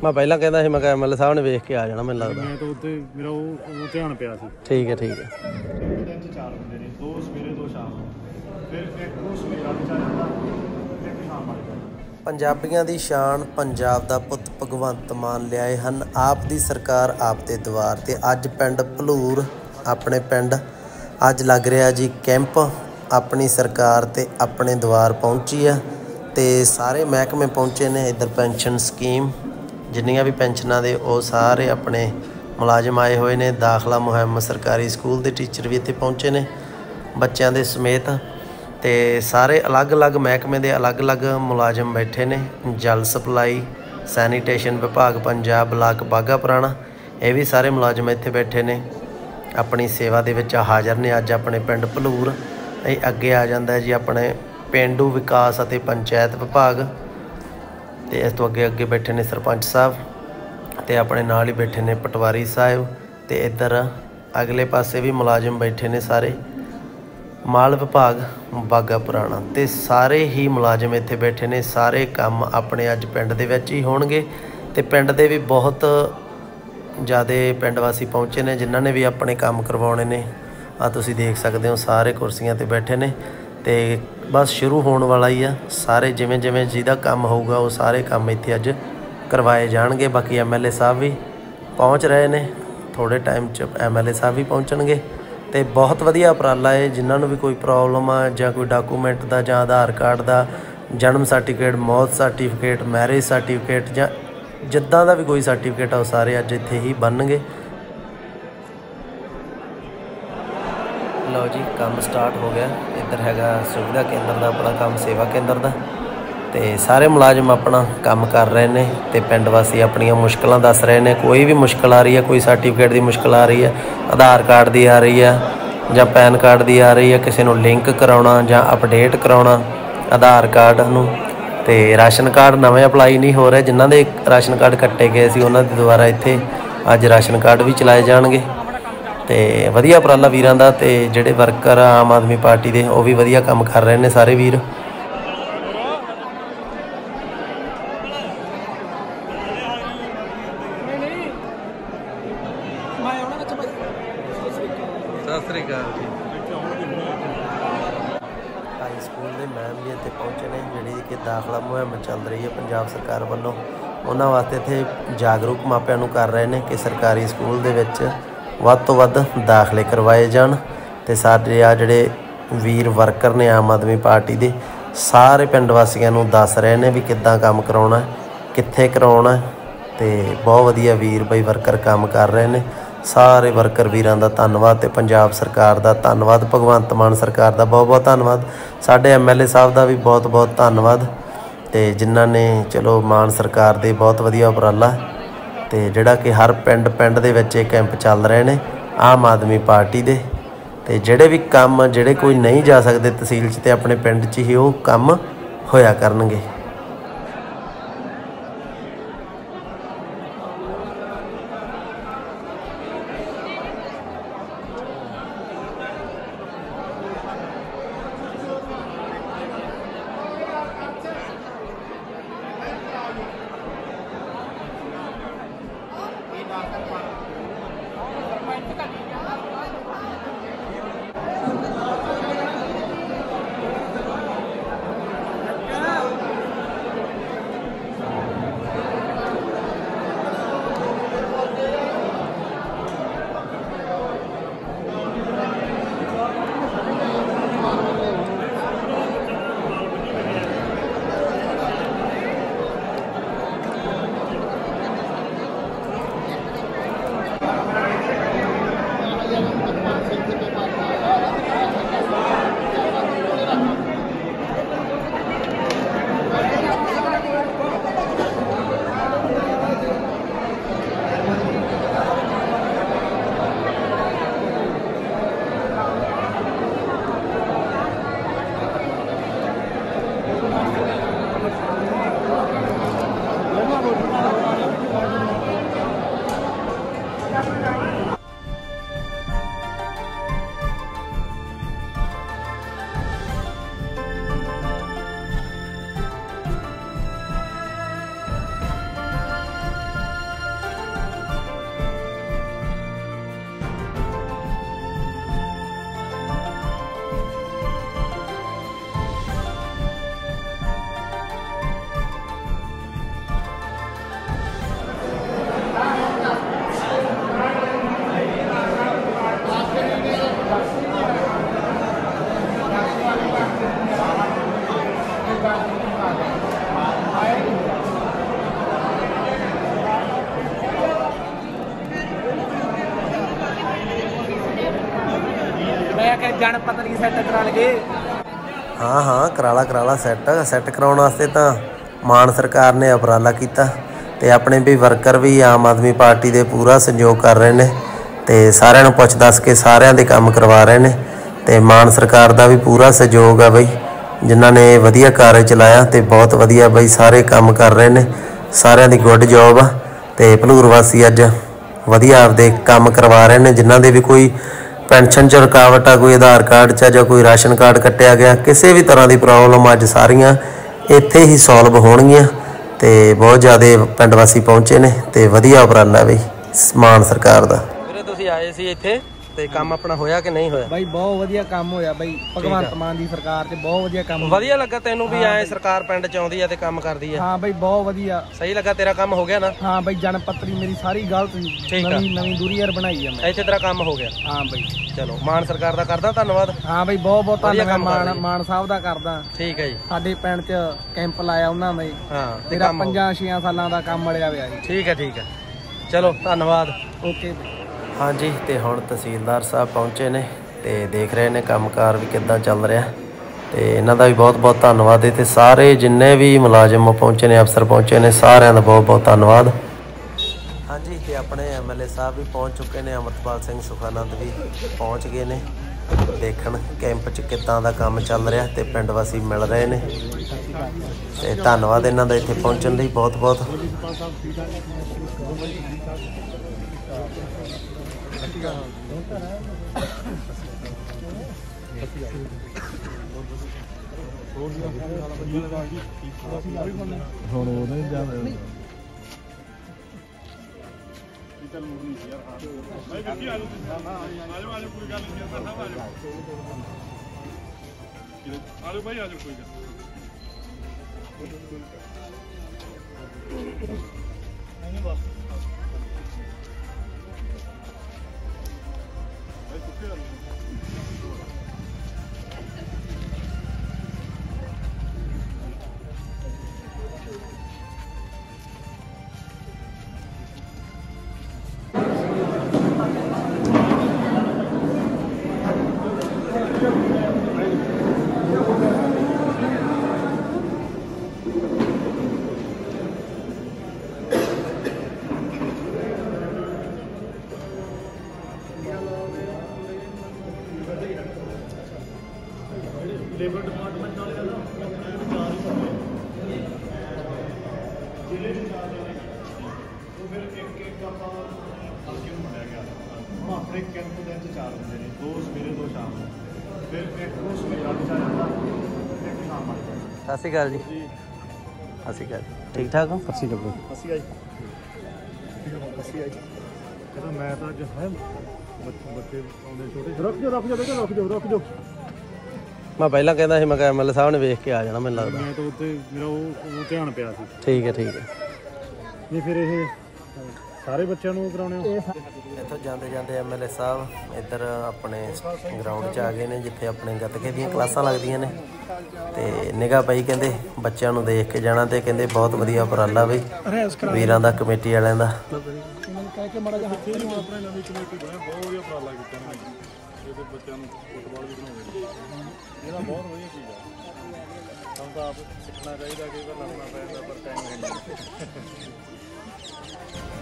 मैं पहला कहता ਸੀ मैं ਕਿਹਾ MLA ਸਾਹਿਬ ਨੇ ਵੇਖ ਕੇ ਆ ਜਾਣਾ ਮੈਨੂੰ ਲੱਗਦਾ। मैं तो उत्ते मेरा वो ध्यान पिया सी। ठीक है ठीक है। दिन च 4 बंदे ने, 2 सवेरे 2 शाम ਨੂੰ। फिर एक वो सवेरा भी चल जाता, एक शाम वाला। ਪੰਜਾਬੀਆਂ ਦੀ ਸ਼ਾਨ ਪੰਜਾਬ ਦਾ ਪੁੱਤ ਭਗਵੰਤ ਮਾਨ ਲਿਆਏ ਹਨ ਆਪ ਦੀ ਸਰਕਾਰ ਆਪ ਦੇ ਦੁਆਰ ਤੇ ਅੱਜ ਪਿੰਡ ਭਲੂਰ ਆਪਣੇ ਪਿੰਡ ਅੱਜ ਲੱਗ ਰਿਹਾ ਜੀ ਕੈਂਪ ਆਪਣੀ ਸਰਕਾਰ ਤੇ ਆਪਣੇ ਦੁਆਰ ਪਹੁੰਚੀ ਆ ਤੇ ਸਾਰੇ ਮਹਿਕਮੇ ਪਹੁੰਚੇ ਨੇ। ਇੱਧਰ ਪੈਨਸ਼ਨ ਸਕੀਮ ਜਿੰਨੀਆਂ ਵੀ ਪੈਨਸ਼ਨਾਂ ਦੇ ਉਹ ਸਾਰੇ ਆਪਣੇ ਮੁਲਾਜ਼ਮ ਆਏ ਹੋਏ ਨੇ। ਦਾਖਲਾ ਮੁਹਿੰਮ ਸਰਕਾਰੀ ਸਕੂਲ ਦੇ ਟੀਚਰ ਵੀ ਇੱਥੇ ਪਹੁੰਚੇ ਨੇ ਬੱਚਿਆਂ ਦੇ ਸਮੇਤ ਤੇ ਸਾਰੇ ਅਲੱਗ-ਅਲੱਗ ਮਹਿਕਮੇ ਦੇ ਅਲੱਗ-ਅਲੱਗ ਮੁਲਾਜ਼ਮ ਬੈਠੇ ਨੇ। ਜਲ ਸਪਲਾਈ ਸੈਨੀਟੇਸ਼ਨ ਵਿਭਾਗ ਪੰਜਾਬ ਬਲਾਕ ਬਾਘਾ ਪੁਰਾਣਾ ਇਹ ਵੀ ਸਾਰੇ ਮੁਲਾਜ਼ਮ ਇੱਥੇ ਬੈਠੇ ਨੇ ਆਪਣੀ ਸੇਵਾ ਦੇ ਵਿੱਚ ਹਾਜ਼ਰ ਨੇ। ਅੱਜ ਆਪਣੇ ਪਿੰਡ ਭਲੂਰ ਇਹ ਅੱਗੇ ਆ ਜਾਂਦਾ ਜੀ ਆਪਣੇ ਪੇਂਡੂ ਵਿਕਾਸ ਅਤੇ ਪੰਚਾਇਤ ਵਿਭਾਗ ਤੇ ਇਸ ਤੋਂ ਅੱਗੇ ਬੈਠੇ ਨੇ ਸਰਪੰਚ ਸਾਹਿਬ ਤੇ ਆਪਣੇ ਨਾਲ ਹੀ ਬੈਠੇ ਨੇ ਪਟਵਾਰੀ ਸਾਹਿਬ ਤੇ ਇੱਧਰ ਅਗਲੇ ਪਾਸੇ ਵੀ ਮੁਲਾਜ਼ਮ ਬੈਠੇ ਨੇ ਸਾਰੇ ਮਾਲ ਵਿਭਾਗ ਬਾਘਾ ਪੁਰਾਣਾ ਤੇ ਸਾਰੇ ਹੀ ਮੁਲਾਜ਼ਮ ਇੱਥੇ ਬੈਠੇ ਨੇ। ਸਾਰੇ ਕੰਮ ਆਪਣੇ ਅੱਜ ਪਿੰਡ ਦੇ ਵਿੱਚ ਹੀ ਹੋਣਗੇ ਤੇ ਪਿੰਡ ਦੇ ਵੀ ਬਹੁਤ ਜ਼ਿਆਦਾ ਪਿੰਡ ਵਾਸੀ ਪਹੁੰਚੇ ਨੇ ਜਿਨ੍ਹਾਂ ਨੇ ਵੀ ਆਪਣੇ ਕੰਮ ਕਰਵਾਉਣੇ ਨੇ। ਆ ਤੁਸੀਂ ਦੇਖ ਸਕਦੇ ਹੋ ਸਾਰੇ ਕੁਰਸੀਆਂ ਤੇ ਬੈਠੇ ਨੇ ਤੇ ਬਸ ਸ਼ੁਰੂ ਹੋਣ ਵਾਲਾ ਹੀ ਆ। ਸਾਰੇ ਜਿਵੇਂ ਜਿਹਦਾ ਕੰਮ ਹੋਊਗਾ ਉਹ ਸਾਰੇ ਕੰਮ ਇੱਥੇ ਅੱਜ ਕਰਵਾਏ ਜਾਣਗੇ। ਬਾਕੀ MLA ਸਾਹਿਬ ਵੀ ਪਹੁੰਚ ਰਹੇ ਨੇ ਥੋੜ੍ਹੇ ਟਾਈਮ 'ਚ MLA ਸਾਹਿਬ ਵੀ ਪਹੁੰਚਣਗੇ ਤੇ ਬਹੁਤ ਵਧੀਆ ਉਪਰਾਲਾ ਹੈ। ਜਿਨ੍ਹਾਂ ਨੂੰ ਵੀ ਕੋਈ ਪ੍ਰੋਬਲਮ ਆ ਜਾਂ ਕੋਈ ਡਾਕੂਮੈਂਟ ਦਾ ਜਾਂ ਆਧਾਰ ਕਾਰਡ ਦਾ ਜਨਮ ਸਰਟੀਫਿਕੇਟ ਮੌਤ ਸਰਟੀਫਿਕੇਟ ਮੈਰਿਜ ਸਰਟੀਫਿਕੇਟ ਜਾਂ ਜਿੱਦਾਂ ਦਾ ਵੀ ਕੋਈ ਸਰਟੀਫਿਕੇਟ ਆ ਉਹ ਸਾਰੇ ਅੱਜ ਇੱਥੇ ਹੀ ਬਣਨਗੇ। ਲਓ ਜੀ ਕੰਮ ਸਟਾਰਟ ਹੋ ਗਿਆ। ਇੱਧਰ ਹੈਗਾ ਸੁਵਿਧਾ ਕੇਂਦਰ ਦਾ ਆਪਣਾ ਕੰਮ ਸੇਵਾ ਕੇਂਦਰ ਦਾ ਤੇ ਸਾਰੇ ਮੁਲਾਜ਼ਮ ਆਪਣਾ ਕੰਮ ਕਰ ਰਹੇ ਨੇ ਤੇ ਪਿੰਡ ਵਾਸੀ ਆਪਣੀਆਂ ਮੁਸ਼ਕਲਾਂ ਦੱਸ ਰਹੇ ਨੇ। ਕੋਈ ਵੀ ਮੁਸ਼ਕਲ ਆ ਰਹੀ ਹੈ ਕੋਈ ਸਰਟੀਫਿਕੇਟ ਦੀ ਮੁਸ਼ਕਲ ਆ ਰਹੀ ਹੈ ਆਧਾਰ ਕਾਰਡ ਦੀ ਆ ਰਹੀ ਹੈ ਜਾਂ ਪੈਨ ਕਾਰਡ ਦੀ ਆ ਰਹੀ ਹੈ ਕਿਸੇ ਨੂੰ ਲਿੰਕ ਕਰਾਉਣਾ ਜਾਂ ਅਪਡੇਟ ਕਰਾਉਣਾ ਆਧਾਰ ਕਾਰਡ ਨੂੰ ਤੇ ਰਾਸ਼ਨ ਕਾਰਡ ਨਵੇਂ ਅਪਲਾਈ ਨਹੀਂ ਹੋ ਰਹੇ ਜਿਨ੍ਹਾਂ ਦੇ ਰਾਸ਼ਨ ਕਾਰਡ ਕੱਟੇ ਗਏ ਸੀ ਉਹਨਾਂ ਦੇ ਦੁਆਰਾ ਇੱਥੇ ਅੱਜ ਰਾਸ਼ਨ ਕਾਰਡ ਵੀ ਚਲਾਏ ਜਾਣਗੇ ਤੇ ਵਧੀਆ ਉਪਰਾਲਾ ਵੀਰਾਂ ਦਾ ਤੇ ਜਿਹੜੇ ਵਰਕਰ ਆਮ ਆਦਮੀ ਪਾਰਟੀ ਦੇ ਉਹ ਵੀ ਵਧੀਆ ਕੰਮ ਕਰ ਰਹੇ ਨੇ ਸਾਰੇ ਵੀਰ। ਸਤਿ ਸ੍ਰੀ ਅਕਾਲ ਜੀ। ਹਾਈ ਸਕੂਲ ਦੇ ਮੈਮ ਵੀ ਇੱਥੇ ਪਹੁੰਚੇ ਨੇ ਜਿਹੜੀ ਕਿ ਦਾਖਲਾ ਮੁਹਿੰਮ ਚੱਲ ਰਹੀ ਹੈ ਪੰਜਾਬ ਸਰਕਾਰ ਵੱਲੋਂ ਉਹਨਾਂ ਵਾਸਤੇ ਇੱਥੇ ਜਾਗਰੂਕ ਮਾਪਿਆਂ ਨੂੰ ਕਰ ਰਹੇ ਨੇ ਕਿ ਸਰਕਾਰੀ ਸਕੂਲ ਦੇ ਵਿੱਚ ਵੱਧ ਤੋਂ ਵੱਧ ਦਾਖਲੇ ਕਰਵਾਏ ਜਾਣ ਤੇ ਸਾਡੇ ਆ ਜਿਹੜੇ ਵੀਰ ਵਰਕਰ ਨੇ ਆਮ ਆਦਮੀ ਪਾਰਟੀ ਦੇ ਸਾਰੇ ਪਿੰਡ ਵਾਸੀਆਂ ਨੂੰ ਦੱਸ ਰਹੇ ਨੇ ਵੀ ਕਿੱਦਾਂ ਕੰਮ ਕਰਾਉਣਾ ਕਿੱਥੇ ਕਰਾਉਣਾ ਤੇ ਬਹੁਤ ਵਧੀਆ ਵੀਰ ਬਈ ਵਰਕਰ ਕੰਮ ਕਰ ਰਹੇ ਨੇ। ਸਾਰੇ ਵਰਕਰ ਵੀਰਾਂ ਦਾ ਧੰਨਵਾਦ ਤੇ ਪੰਜਾਬ ਸਰਕਾਰ ਦਾ ਧੰਨਵਾਦ ਭਗਵੰਤ ਮਾਨ ਸਰਕਾਰ ਦਾ ਬਹੁਤ ਧੰਨਵਾਦ। ਸਾਡੇ MLA ਸਾਹਿਬ ਦਾ ਵੀ ਬਹੁਤ ਧੰਨਵਾਦ ਤੇ ਜਿਨ੍ਹਾਂ ਨੇ ਚਲੋ ਮਾਨ ਸਰਕਾਰ ਦੇ ਬਹੁਤ ਵਧੀਆ ਉਪਰਾਲਾ ਤੇ ਜਿਹੜਾ ਕਿ ਹਰ ਪਿੰਡ ਦੇ ਵਿੱਚ ਇਹ ਕੈਂਪ ਚੱਲ ਰਹੇ ਨੇ ਆਮ ਆਦਮੀ ਪਾਰਟੀ ਦੇ ਤੇ ਜਿਹੜੇ ਵੀ ਕੰਮ ਜਿਹੜੇ ਕੋਈ ਨਹੀਂ ਜਾ ਸਕਦੇ ਤਹਿਸੀਲ 'ਚ ਤੇ ਆਪਣੇ ਪਿੰਡ 'ਚ ਹੀ ਉਹ ਕੰਮ ਹੋਇਆ ਕਰਨਗੇ। ਗਣਪਤ ਦੀ ਸੈੱਟ ਕਰਾ ਲਗੇ। ਹਾਂ ਕਰਾ ਲਾ ਸੈੱਟ ਕਰਾਉਣ ਵਾਸਤੇ ਤਾਂ ਮਾਨ ਸਰਕਾਰ ਨੇ ਉਪਰਾਲਾ ਕੀਤਾ ਤੇ ਆਪਣੇ ਵੀ ਵਰਕਰ ਵੀ ਆਮ ਆਦਮੀ ਪਾਰਟੀ ਦੇ ਪੂਰਾ ਸਹਿਯੋਗ ਕਰ ਰਹੇ ਨੇ ਤੇ ਸਾਰਿਆਂ ਨੂੰ ਪੁੱਛ ਦੱਸ ਕੇ ਸਾਰਿਆਂ ਦੇ ਕੰਮ ਕਰਵਾ ਰਹੇ ਨੇ ਤੇ ਮਾਨ ਸਰਕਾਰ ਦਾ ਵੀ ਪੂਰਾ ਸਹਿਯੋਗ ਆ ਬਈ, ਜਿਨ੍ਹਾਂ ਨੇ ਵਧੀਆ ਕਾਰਜ ਚਲਾਇਆ ਤੇ ਬਹੁਤ ਵਧੀਆ ਬਈ ਸਾਰੇ ਕੰਮ ਕਰ ਰਹੇ ਨੇ, ਸਾਰਿਆਂ ਦੀ ਗੁੱਡ ਜੋਬ ਆ ਤੇ ਭਲੂਰ ਵਾਸੀ ਅੱਜ ਵਧੀਆ ਆਪਦੇ ਕੰਮ ਕਰਵਾ ਰਹੇ ਨੇ। ਜਿਨ੍ਹਾਂ ਦੇ ਵੀ ਕੋਈ ਪੈਨਸ਼ਨ 'ਚ ਰੁਕਾਵਟ ਆ, ਕੋਈ ਆਧਾਰ ਕਾਰਡ 'ਚ ਜਾਂ ਕੋਈ ਰਾਸ਼ਨ ਕਾਰਡ ਕੱਟਿਆ ਗਿਆ, ਕਿਸੇ ਵੀ ਤਰ੍ਹਾਂ ਦੀ ਪ੍ਰੋਬਲਮ ਅੱਜ ਸਾਰੀਆਂ ਇੱਥੇ ਹੀ ਸੋਲਵ ਹੋਣਗੀਆਂ ਤੇ ਬਹੁਤ ਜ਼ਿਆਦਾ ਪਿੰਡ ਵਾਸੀ ਪਹੁੰਚੇ ਨੇ ਤੇ ਵਧੀਆ ਉਪਰਾਲਾ ਬਈ ਮਾਨ ਸਰਕਾਰ ਦਾ। ਵੀਰੇ ਤੁਸੀਂ ਆਏ ਸੀ ਇੱਥੇ ਤੇ ਕੰਮ ਆਪਣਾ ਹੋਇਆ ਕਿ ਨਹੀਂ ਹੋਇਆ? ਬਾਈ ਬਹੁਤ ਵਧੀਆ ਕੰਮ ਹੋਇਆ ਬਾਈ, ਭਗਵੰਤ ਮਾਨ ਦੀ ਸਰਕਾਰ 'ਚ ਬਹੁਤ ਵਧੀਆ ਕੰਮ। ਵਧੀਆ ਲੱਗਾ ਤੈਨੂੰ ਵੀ ਐ ਸਰਕਾਰ ਪਿੰਡ 'ਚ ਆਉਂਦੀ ਆ ਤੇ ਕੰਮ ਕਰਦੀ ਆ? ਹਾਂ ਬਾਈ ਬਹੁਤ ਵਧੀਆ। ਸਹੀ ਲੱਗਾ ਤੇਰਾ ਕੰਮ ਹੋ ਗਿਆ ਨਾ? ਹਾਂ ਬਾਈ ਜਨਪੱਤਰੀ ਮੇਰੀ ਸਾਰੀ ਗਲਤ ਨਵੀਂ ਦੂਰੀ ਯਾਰ ਬਣਾਈ ਆ ਮੈਂ, ਇੱਥੇ ਤੇਰਾ ਕੰਮ ਹੋ ਗਿਆ? ਹਾਂ ਬਾਈ ਚਲੋ ਮਾਨ ਸਰਕਾਰ ਦਾ ਕਰਦਾ ਧੰਨਵਾਦ। ਹਾਂ ਬਾਈ ਬਹੁਤ ਧੰਨਵਾਦ ਮਾਨ ਸਾਹਿਬ ਦਾ ਕਰਦਾ। ਠੀਕ ਹੈ ਜੀ। ਸਾਡੇ ਪਿੰਡ 'ਚ ਕੈਂਪ ਲਾਇਆ ਉਹਨਾਂ ਨੇ। ਹਾਂ ਤੇਰਾ 5-6 ਸਾਲਾਂ ਦਾ ਕੰਮ ਮਿਲਿਆ ਹੋਇਆ ਜੀ। ਠੀਕ ਹੈ ਚਲੋ ਧੰਨਵਾਦ। ਓਕੇ। ਹਾਂਜੀ ਤੇ ਹੁਣ ਤਹਿਸੀਲਦਾਰ ਸਾਹਿਬ ਪਹੁੰਚੇ ਨੇ ਤੇ ਦੇਖ ਰਹੇ ਨੇ ਕੰਮਕਾਰ ਵੀ ਕਿੱਦਾਂ ਚੱਲ ਰਿਹਾ ਤੇ ਇਹਨਾਂ ਦਾ ਵੀ ਬਹੁਤ ਧੰਨਵਾਦ। ਤੇ ਸਾਰੇ ਜਿੰਨੇ ਵੀ ਮੁਲਾਜ਼ਮ ਪਹੁੰਚੇ ਨੇ, ਅਫਸਰ ਪਹੁੰਚੇ ਨੇ, ਸਾਰਿਆਂ ਦਾ ਬਹੁਤ ਧੰਨਵਾਦ। ਹਾਂਜੀ ਤੇ ਆਪਣੇ MLA ਸਾਹਿਬ ਵੀ ਪਹੁੰਚ ਚੁੱਕੇ ਨੇ, ਅਮਰਪਾਲ ਸਿੰਘ ਸੁਖਾਨੰਦ ਵੀ ਪਹੁੰਚ ਗਏ ਨੇ ਦੇਖਣ ਕੈਂਪ 'ਚ ਕਿੱਦਾਂ ਦਾ ਕੰਮ ਚੱਲ ਰਿਹਾ ਤੇ ਪਿੰਡ ਵਾਸੀ ਮਿਲ ਰਹੇ ਨੇ ਤੇ ਧੰਨਵਾਦ ਇਹਨਾਂ ਦਾ ਇੱਥੇ ਪਹੁੰਚਣ ਲਈ ਬਹੁਤ। ਲੇਬਰ ਡਿਪਾਰਟਮੈਂਟ ਵਾਲੇ ਨਾ ਜ਼ਿਲ੍ਹੇ ਦੇ ਚਾਰ ਜਣੇ ਉਹ ਫਿਰ ਇੱਕ ਆਪਾਂ ਹਲਕੇ ਨੂੰ ਮੰਨਿਆ ਗਿਆ। ਹੁਣ ਆਪਣੇ ਕੈਂਪ ਦੇ ਵਿੱਚ 4 ਹੁੰਦੇ ਨੇ, 2 ਸਵੇਰੇ 2 ਸ਼ਾਮ ਨੂੰ, ਫਿਰ ਇੱਕ ਨੂੰ ਸਵੇਰੇ ਵਾਲੀ ਚਾ ਜਾਂਦਾ, ਇੱਕ ਸ਼ਾਮ ਵਾਲੀ। ਸਤਿ ਸ਼੍ਰੀ ਅਕਾਲ ਜੀ। ਸਤਿ ਸ਼੍ਰੀ ਅਕਾਲ। ਠੀਕ ਠਾਕ ਹੋ? ਅਸੀਂ ਕਹਿੰਦਾ ਮੈਂ ਤਾਂ ਅੱਜ ਹੈ ਬੱਚੇ ਆਉਂਦੇ ਛੋਟੇ। ਰੁਕ ਜਾਓ ਮੈਂ ਪਹਿਲਾਂ ਕਹਿੰਦਾ ਸੀ, ਮੈਂ ਕਿਹਾ MLA ਸਾਹਿਬ ਨੇ ਵੇਖ ਕੇ ਆ ਜਾਣਾ ਮੈਨੂੰ ਲੱਗਦਾ। ਮੈਂ ਤਾਂ ਉੱਤੇ ਮੇਰਾ ਉਹ ਧਿਆਨ ਪਿਆ ਸੀ। ਠੀਕ ਹੈ ਨਹੀਂ ਫਿਰ ਇਹ ਸਾਰੇ ਬੱਚਿਆਂ ਨੂੰ ਕਰਾਉਣੇ ਹੋ? ਇੱਥੋਂ ਜਾਂਦੇ MLA ਸਾਹਿਬ ਇੱਧਰ ਆਪਣੇ ਗਰਾਊਂਡ 'ਚ ਆ ਗਏ ਨੇ ਜਿੱਥੇ ਆਪਣੇ ਗੱਤਕੇ ਦੀਆਂ ਕਲਾਸਾਂ ਲੱਗਦੀਆਂ ਨੇ ਤੇ ਨਿਗਾਹ ਪਈ ਕਹਿੰਦੇ ਬੱਚਿਆਂ ਨੂੰ ਦੇਖ ਕੇ ਜਾਣਾ ਤੇ ਕਹਿੰਦੇ ਬਹੁਤ ਵਧੀਆ ਉਪਰਾਲਾ ਬਈ ਵੀਰਾਂ ਦਾ, ਕਮੇਟੀ ਵਾਲਿਆਂ ਦਾ। ਆਪਣੇ ਨਵੀਂ ਕਮੇਟੀ ਬਣੀ, ਬਹੁਤ ਵਧੀਆ ਉਪਰਾਲਾ ਕੀਤਾ ਇਹਨਾਂ ਨੇ। ਇਹਦੇ ਬੱਚਿਆਂ ਨੂੰ ਫੁੱਟਬਾਲ ਵੀ ਬਣਾਉਂਦੇ ਨੇ, ਇਹਦਾ ਬਹੁਤ ਵਧੀਆ ਚੀਜ਼ ਆ। ਸਾਨੂੰ ਤਾਂ ਆਪ ਸਿੱਖਣਾ ਚਾਹੀਦਾ, ਕਈ ਵਾਰ ਲੜਨਾ ਪੈ ਜਾਂਦਾ ਪਰ ਟਾਈਮ ਨਹੀਂ।